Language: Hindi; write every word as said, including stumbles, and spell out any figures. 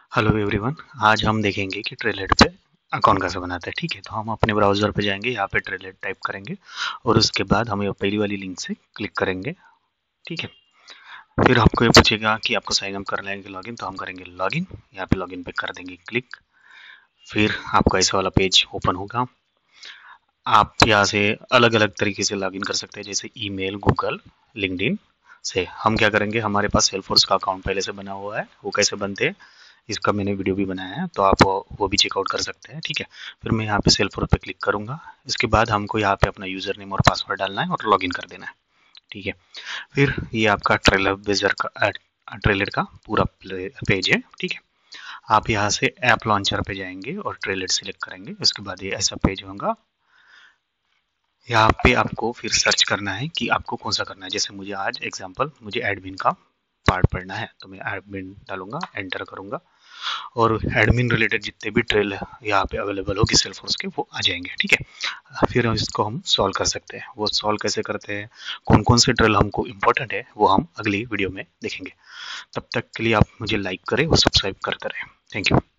Hello everyone. आज हम देखेंगे कि ट्रेलेट पे अकाउंट कैसे बनाते हैं। ठीक है, तो हम अपने ब्राउज़र पे जाएंगे, यहाँ पे ट्रेलेट टाइप करेंगे और उसके बाद हम ये पहली वाली लिंक से क्लिक करेंगे। ठीक है, फिर आपको ये पूछेगा कि आपको साइन अप करना है कि लॉगिन, तो हम करेंगे लॉगिन। यहाँ पे लॉगिन पे कर देंगे क्लिक। फिर आपको ऐसा वाला पेज ओपन होगा। आप यहाँ से अलग अलग तरीके से लॉगिन कर सकते हैं, जैसे ईमेल, गूगल, लिंक्डइन से। हम क्या करेंगे, हमारे पास सेल्सफोर्स का अकाउंट पहले से बना हुआ है, वो कैसे बनते हैं इसका मैंने वीडियो भी बनाया है, तो आप वो, वो भी चेकआउट कर सकते हैं। ठीक है, फिर मैं यहाँ पे सेल्सफोर्स पे क्लिक करूंगा। इसके बाद हमको यहाँ पे अपना यूजर नेम और पासवर्ड डालना है और लॉगिन कर देना है। ठीक है, फिर ये आपका ट्रेलर बेजर का ट्रेलर का पूरा पेज है। ठीक है, आप यहाँ से ऐप लॉन्चर पे जाएंगे और ट्रेलर सिलेक्ट करेंगे। उसके बाद ये ऐसा पेज होगा। यहाँ पे आपको फिर सर्च करना है कि आपको कौन सा करना है। जैसे मुझे आज एग्जांपल मुझे एडमिन का पार्ट पढ़ना है, तो मैं एडमिन डालूंगा, एंटर करूंगा और एडमिन रिलेटेड जितने भी ट्रेल यहाँ पे अवेलेबल होगी सेल्सफोर्स के, वो आ जाएंगे। ठीक है, फिर हम इसको हम सॉल्व कर सकते हैं। वो सॉल्व कैसे करते हैं, कौन कौन से ट्रेल हमको इम्पोर्टेंट है, वो हम अगली वीडियो में देखेंगे। तब तक के लिए आप मुझे लाइक करें और सब्सक्राइब करते रहें। Thank you.